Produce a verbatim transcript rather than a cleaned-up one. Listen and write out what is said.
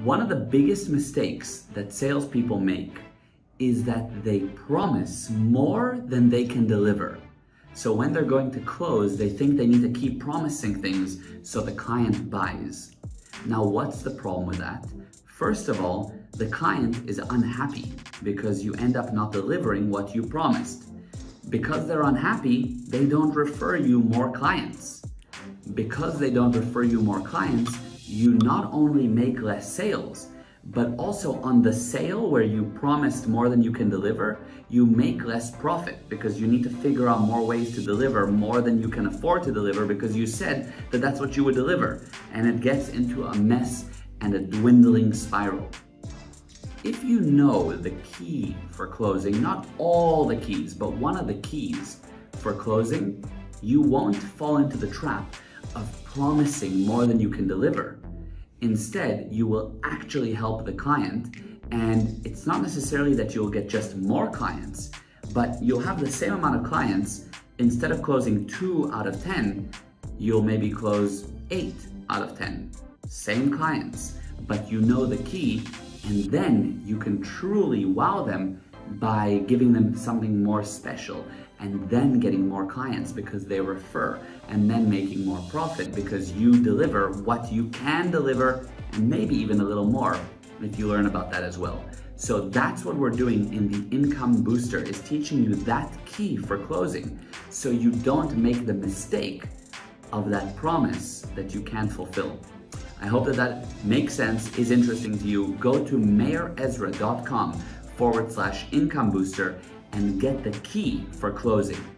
One of the biggest mistakes that salespeople make is that they promise more than they can deliver. So when they're going to close, they think they need to keep promising things so the client buys. Now, what's the problem with that? First of all, the client is unhappy because you end up not delivering what you promised. Because they're unhappy, they don't refer you more clients. Because they don't refer you more clients, you not only make less sales, but also on the sale where you promised more than you can deliver, you make less profit because you need to figure out more ways to deliver more than you can afford to deliver because you said that that's what you would deliver. And it gets into a mess and a dwindling spiral. If you know the key for closing, not all the keys, but one of the keys for closing, you won't fall into the trap of promising more than you can deliver. Instead, you will actually help the client, and it's not necessarily that you'll get just more clients, but you'll have the same amount of clients. Instead of closing two out of ten, you'll maybe close eight out of ten. Same clients, but you know the key, and then you can truly wow them by giving them something more special and then getting more clients because they refer, and then making more profit because you deliver what you can deliver and maybe even a little more if you learn about that as well. So that's what we're doing in the Income Booster, is teaching you that key for closing so you don't make the mistake of that promise that you can't fulfill. I hope that that makes sense, is interesting to you. Go to meirezra.com forward slash income booster and get the key for closing.